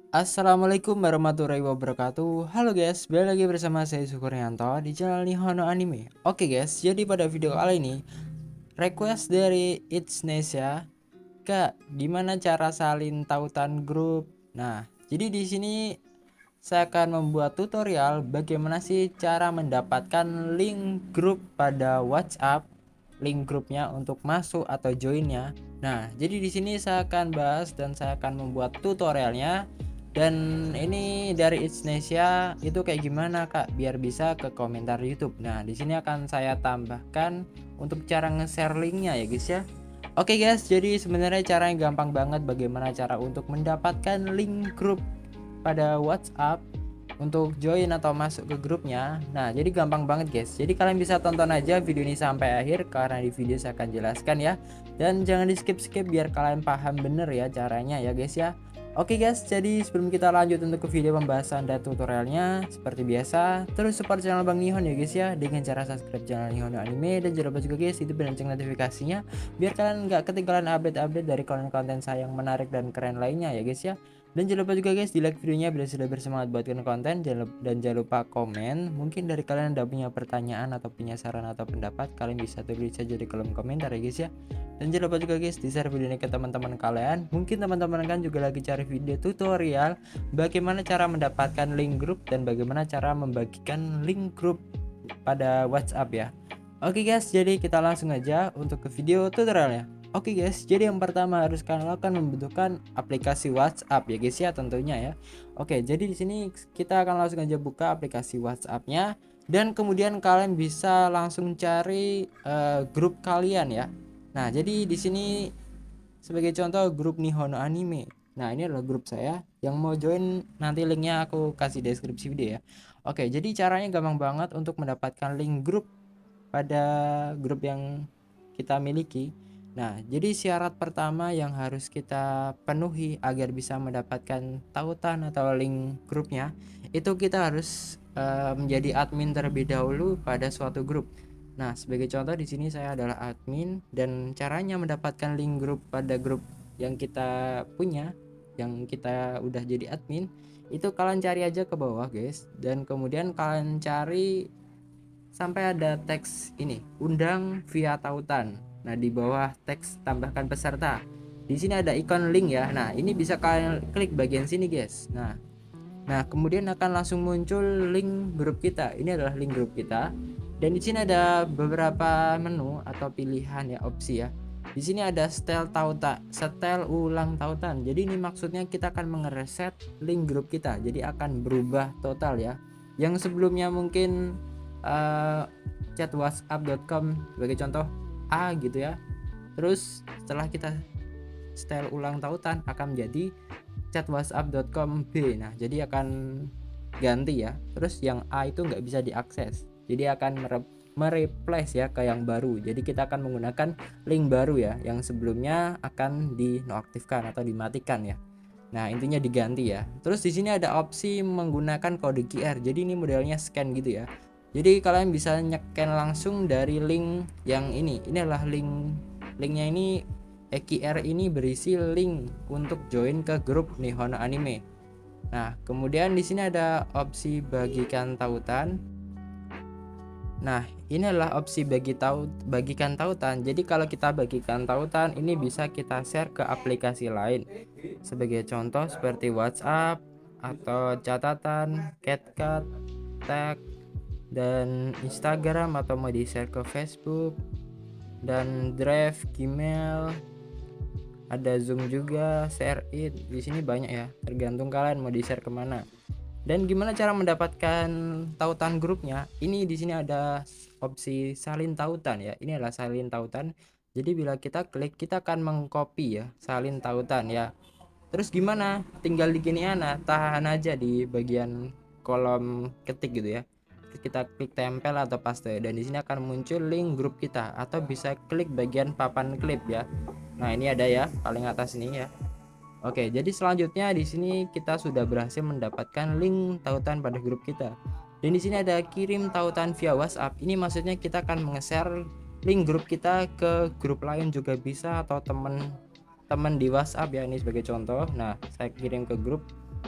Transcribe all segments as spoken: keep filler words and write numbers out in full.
Assalamualaikum warahmatullahi wabarakatuh. Halo guys, balik lagi bersama saya Sukuryanto di channel Nihono Anime. Oke guys, jadi pada video kali ini request dari It's Nesya, Kak, gimana cara salin tautan grup? Nah, jadi di sini saya akan membuat tutorial bagaimana sih cara mendapatkan link grup pada WhatsApp, link grupnya untuk masuk atau joinnya. Nah, jadi di sini saya akan bahas dan saya akan membuat tutorialnya. Dan ini dari Indonesia itu kayak gimana Kak biar bisa ke komentar YouTube. Nah, di sini akan saya tambahkan untuk cara nge-share linknya ya guys ya. Oke guys, jadi sebenarnya cara yang gampang banget bagaimana cara untuk mendapatkan link grup pada WhatsApp untuk join atau masuk ke grupnya. Nah, jadi gampang banget guys. Jadi kalian bisa tonton aja video ini sampai akhir karena di video saya akan jelaskan ya. Dan jangan di skip-skip biar kalian paham bener ya caranya ya guys ya. Oke guys, jadi sebelum kita lanjut untuk ke video pembahasan dan tutorialnya, seperti biasa, terus support channel Bang Nihon ya guys ya, dengan cara subscribe channel Nihon Anime, dan jangan lupa juga guys itu lonceng notifikasinya, biar kalian nggak ketinggalan update-update dari konten-konten saya yang menarik dan keren lainnya ya guys ya. Dan jangan lupa juga guys di like videonya biar sudah bersemangat buatkan konten, dan jangan lupa komen. Mungkin dari kalian ada punya pertanyaan atau punya saran atau pendapat, kalian bisa tulis saja di kolom komentar ya guys ya. Dan jangan lupa juga guys di share video ini ke teman-teman kalian. Mungkin teman-teman kan juga lagi cari video tutorial bagaimana cara mendapatkan link grup dan bagaimana cara membagikan link grup pada WhatsApp ya. Oke guys, jadi kita langsung aja untuk ke video tutorialnya. Oke guys, jadi yang pertama harus kalian lakukan membutuhkan aplikasi WhatsApp ya guys ya tentunya ya. Oke, jadi di sini kita akan langsung aja buka aplikasi WhatsApp-nya, dan kemudian kalian bisa langsung cari uh, grup kalian ya. Nah, jadi di sini sebagai contoh grup Nihono Anime. Nah, ini adalah grup saya. Yang mau join nanti linknya aku kasih deskripsi video ya. Oke, jadi caranya gampang banget untuk mendapatkan link grup pada grup yang kita miliki. Nah, jadi syarat pertama yang harus kita penuhi agar bisa mendapatkan tautan atau link grupnya, itu kita harus uh, menjadi admin terlebih dahulu pada suatu grup. Nah, sebagai contoh di sini saya adalah admin, dan caranya mendapatkan link grup pada grup yang kita punya, yang kita udah jadi admin, itu kalian cari aja ke bawah, guys. Dan kemudian kalian cari sampai ada teks ini, undang via tautan. Nah, di bawah teks tambahkan peserta. Di sini ada ikon link ya. Nah, ini bisa kalian klik bagian sini, guys. Nah, nah kemudian akan langsung muncul link grup kita. Ini adalah link grup kita. Dan di sini ada beberapa menu atau pilihan ya, opsi ya. Di sini ada setel tautan, setel ulang tautan. Jadi ini maksudnya kita akan mengereset link grup kita. Jadi akan berubah total ya. Yang sebelumnya mungkin uh, chat whatsapp dot com sebagai contoh A gitu ya. Terus setelah kita setel ulang tautan akan menjadi chat whatsapp dot com B. Nah, jadi akan ganti ya. Terus yang A itu nggak bisa diakses. Jadi akan mereplace ya ke yang baru. Jadi kita akan menggunakan link baru ya, yang sebelumnya akan dinonaktifkan atau dimatikan ya. Nah, intinya diganti ya. Terus di sini ada opsi menggunakan kode Q R. Jadi ini modelnya scan gitu ya. Jadi kalian bisa nyekan langsung dari link yang ini. Ini adalah link linknya ini, eh, Q R ini berisi link untuk join ke grup Nihono Anime. Nah, kemudian di sini ada opsi bagikan tautan. Nah, ini adalah opsi bagi tahu bagikan tautan. Jadi kalau kita bagikan tautan ini bisa kita share ke aplikasi lain. Sebagai contoh seperti WhatsApp atau catatan, CapCut, tag, dan Instagram, atau mau di share ke Facebook dan Drive, Gmail, ada Zoom juga, share it. Di sini banyak ya, tergantung kalian mau di share kemana. Dan gimana cara mendapatkan tautan grupnya? Ini di sini ada opsi salin tautan ya. Ini adalah salin tautan. Jadi bila kita klik, kita akan mengcopy ya salin tautan ya. Terus gimana? Tinggal di gini ana, tahan aja di bagian kolom ketik gitu ya. Kita klik tempel atau paste, dan di sini akan muncul link grup kita, atau bisa klik bagian papan klip ya. Nah, ini ada ya paling atas ini ya. Oke, jadi selanjutnya di sini kita sudah berhasil mendapatkan link tautan pada grup kita. Dan di sini ada kirim tautan via WhatsApp. Ini maksudnya kita akan menge-share link grup kita ke grup lain juga bisa, atau teman-teman di WhatsApp ya, ini sebagai contoh. Nah, saya kirim ke grup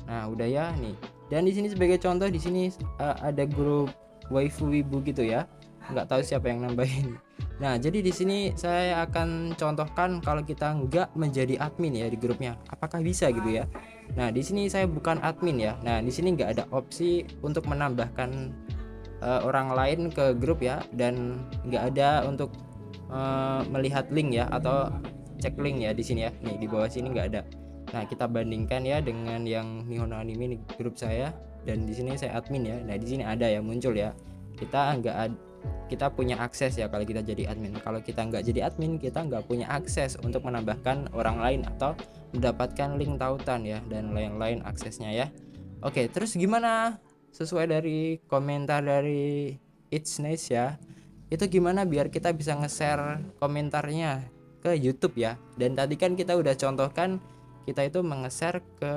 Nah, udah ya nih. Dan di sini sebagai contoh di sini uh, ada grup waifu wibu gitu ya. Nggak tahu siapa yang nambahin. Nah, jadi di sini saya akan contohkan kalau kita nggak menjadi admin ya di grupnya, apakah bisa gitu ya. Nah, di sini saya bukan admin ya. Nah, di sini nggak ada opsi untuk menambahkan uh, orang lain ke grup ya, dan nggak ada untuk uh, melihat link ya atau cek link ya di sini ya. Nih di bawah sini nggak ada. Nah, kita bandingkan ya dengan yang Nihono Anime, ini grup saya, dan di sini saya admin ya. Nah, di sini ada yang muncul ya. Kita nggak ad, kita punya akses ya kalau kita jadi admin. Kalau kita nggak jadi admin, kita nggak punya akses untuk menambahkan orang lain atau mendapatkan link tautan ya dan lain-lain aksesnya ya. Oke, terus gimana? Sesuai dari komentar dari It's Nice ya. Itu gimana biar kita bisa nge-share komentarnya ke YouTube ya. Dan tadi kan kita udah contohkan kita itu menge-share ke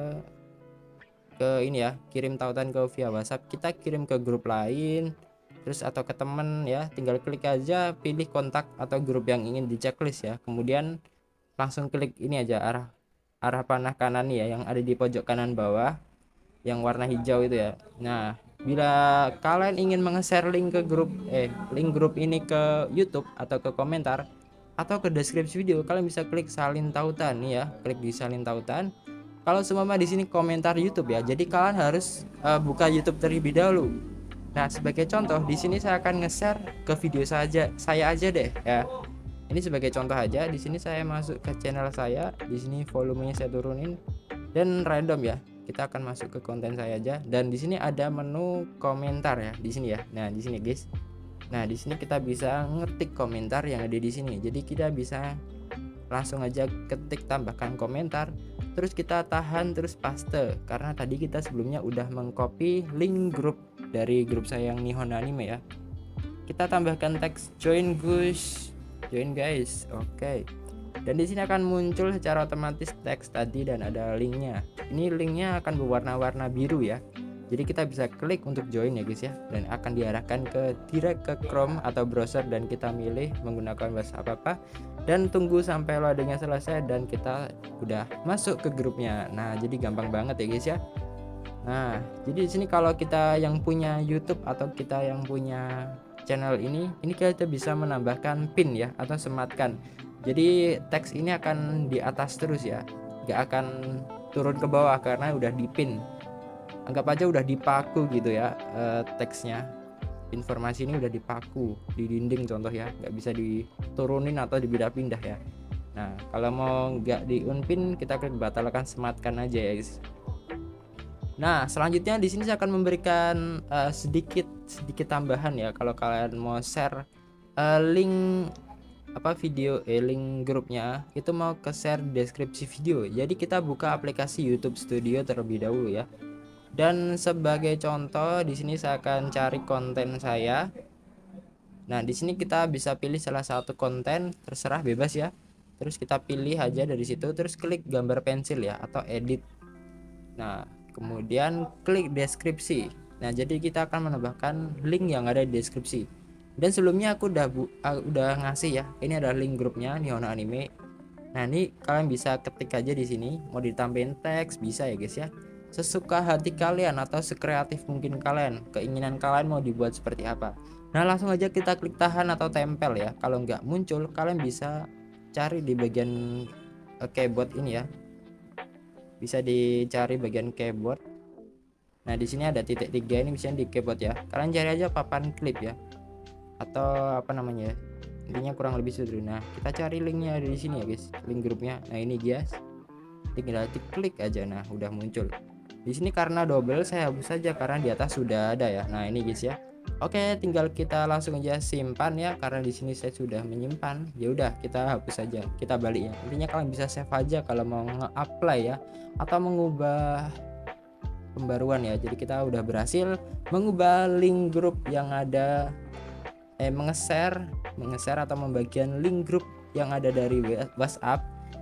ke ini ya, kirim tautan ke via WhatsApp, kita kirim ke grup lain terus atau ke temen ya, tinggal klik aja pilih kontak atau grup yang ingin di checklist ya, kemudian langsung klik ini aja arah arah panah kanan ya yang ada di pojok kanan bawah yang warna hijau itu ya. Nah, bila kalian ingin menge-share link ke grup eh link grup ini ke YouTube atau ke komentar atau ke deskripsi video, kalian bisa klik salin tautan nih ya, klik di salin tautan. Kalau semua di sini komentar YouTube ya, jadi kalian harus uh, buka YouTube terlebih dahulu. Nah, sebagai contoh di sini saya akan nge-share ke video saja saya aja deh ya. Ini sebagai contoh aja, di sini saya masuk ke channel saya, di sini volumenya saya turunin dan random ya. Kita akan masuk ke konten saya aja, dan di sini ada menu komentar ya di sini ya. Nah, di sini guys. Nah, di sini kita bisa ngetik komentar yang ada di sini. Jadi kita bisa langsung aja ketik tambahkan komentar, terus kita tahan terus paste karena tadi kita sebelumnya udah mengcopy link grup dari grup saya yang Nihono Anime ya. Kita tambahkan teks join guys, join guys. Oke. Okay. Dan di sini akan muncul secara otomatis teks tadi dan ada linknya. Ini linknya akan berwarna-warna biru ya. Jadi kita bisa klik untuk join ya guys ya, dan akan diarahkan ke direct ke Chrome atau browser, dan kita milih menggunakan bahasa apa-apa dan tunggu sampai loadingnya selesai dan kita udah masuk ke grupnya. Nah, jadi gampang banget ya guys ya. Nah, jadi di sini kalau kita yang punya YouTube atau kita yang punya channel ini, ini kita bisa menambahkan pin ya atau sematkan. Jadi teks ini akan di atas terus ya, gak akan turun ke bawah karena udah dipin. Anggap aja udah dipaku gitu ya, eh, teksnya, informasi ini udah dipaku di dinding contoh ya, nggak bisa diturunin atau dipindah-pindah ya. Nah, kalau mau nggak diunpin, kita klik batalkan sematkan aja ya guys. Nah, selanjutnya di sini saya akan memberikan uh, sedikit sedikit tambahan ya, kalau kalian mau share uh, link apa video eh link grupnya itu mau ke share deskripsi video. Jadi kita buka aplikasi YouTube Studio terlebih dahulu ya. Dan sebagai contoh di sini saya akan cari konten saya. Nah, di sini kita bisa pilih salah satu konten, terserah bebas ya. Terus kita pilih aja dari situ, terus klik gambar pensil ya atau edit. Nah, kemudian klik deskripsi. Nah, jadi kita akan menambahkan link yang ada di deskripsi. Dan sebelumnya aku udah bu, uh, udah ngasih ya. Ini adalah link grupnya Nihono Anime. Nah, ini kalian bisa ketik aja di sini, mau ditambahin teks bisa ya guys ya. Sesuka hati kalian atau sekreatif mungkin kalian, keinginan kalian mau dibuat seperti apa. Nah, langsung aja kita klik tahan atau tempel ya. Kalau nggak muncul, kalian bisa cari di bagian uh, keyboard ini ya, bisa dicari bagian keyboard. Nah, di sini ada titik tiga, ini bisa di keyboard ya. Kalian cari aja papan klip ya, atau apa namanya ya, intinya kurang lebih seperti. Nah, kita cari linknya ada di sini ya guys, link grupnya. Nah, ini guys, tinggal klik aja. Nah, udah muncul. Di sini karena double saya hapus saja karena di atas sudah ada ya. Nah, ini guys ya. Oke, tinggal kita langsung aja simpan ya, karena di sini saya sudah menyimpan. Ya udah, kita hapus saja, kita balik ya. Intinya kalian bisa save aja kalau mau nge-apply ya atau mengubah pembaruan ya. Jadi kita udah berhasil mengubah link grup yang ada eh menge-share, menge-share atau membagikan link grup yang ada dari WhatsApp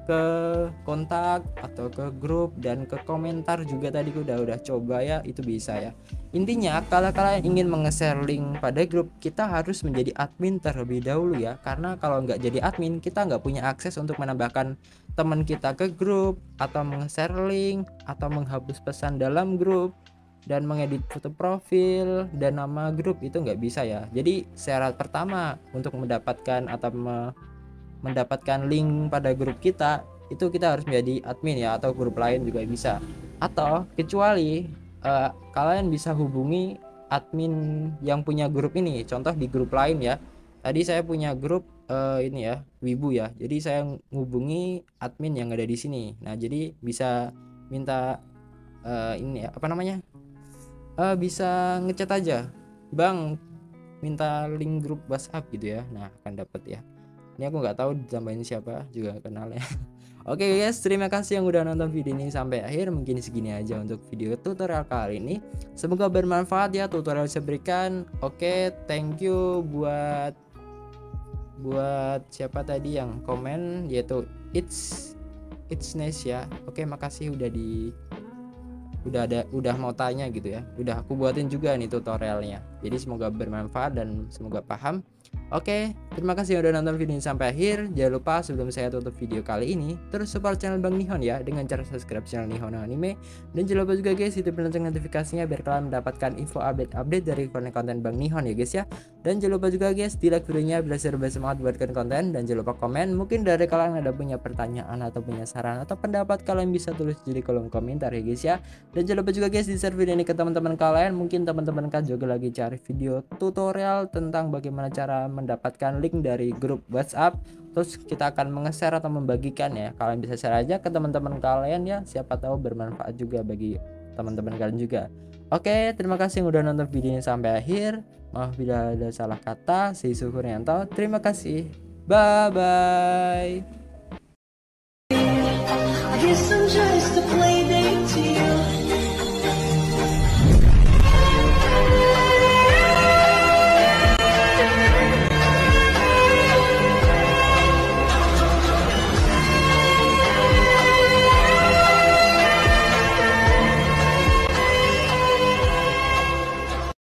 ke kontak atau ke grup dan ke komentar juga tadi aku udah udah coba ya, itu bisa ya. Intinya kalau kalian ingin menge-share link pada grup, kita harus menjadi admin terlebih dahulu ya, karena kalau nggak jadi admin kita nggak punya akses untuk menambahkan teman kita ke grup atau menge-share link atau menghapus pesan dalam grup dan mengedit foto profil dan nama grup, itu nggak bisa ya. Jadi syarat pertama untuk mendapatkan atau me mendapatkan link pada grup kita itu kita harus menjadi admin ya, atau grup lain juga bisa, atau kecuali uh, kalian bisa hubungi admin yang punya grup ini. Contoh di grup lain ya, tadi saya punya grup uh, ini ya, Wibu ya, jadi saya hubungi admin yang ada di sini. Nah jadi bisa minta uh, ini ya, apa namanya, uh, bisa ngechat aja, bang minta link grup WhatsApp gitu ya, nah akan dapat ya. Ini aku nggak tahu ditambahin siapa juga kenalnya. Oke guys, terima kasih yang udah nonton video ini sampai akhir. Mungkin segini aja untuk video tutorial kali ini. Semoga bermanfaat ya tutorial saya berikan. Oke, thank you buat buat siapa tadi yang komen, yaitu it's it's nice ya. Oke, makasih udah di udah ada udah mau tanya gitu ya. Udah aku buatin juga nih tutorialnya. Jadi semoga bermanfaat dan semoga paham. Oke, terima kasih udah nonton video ini sampai akhir. Jangan lupa sebelum saya tutup video kali ini, terus support channel Bang Nihon ya dengan cara subscribe channel Nihon Anime. Dan jangan lupa juga guys itu lonceng notifikasinya biar kalian mendapatkan info update-update dari konten-konten Bang Nihon ya guys ya. Dan jangan lupa juga guys di like videonya bila serba semangat buatkan konten. Dan jangan lupa komen, mungkin dari kalian ada punya pertanyaan atau punya saran atau pendapat, kalian bisa tulis di kolom komentar ya guys ya. Dan jangan lupa juga guys di share video ini ke teman-teman kalian. Mungkin teman-teman kan juga lagi cari video tutorial tentang bagaimana cara mendapatkan link dari grup WhatsApp, terus kita akan menge-share atau membagikan ya. Kalian bisa share aja ke teman-teman kalian ya, siapa tahu bermanfaat juga bagi teman-teman kalian juga. Oke, terima kasih yang udah nonton videonya sampai akhir. Maaf bila ada salah kata. Saya Sukuryanto, terima kasih, bye bye.